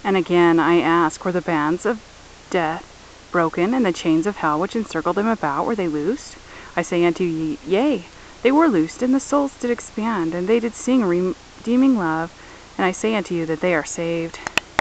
And again I ask, were the bands of death broken, and the chains of hell which encircled them about, were they loosed? I say unto you, yea, they were loosed, and the souls did expand, and they did sing redeeming love, and I say unto you that they are saved.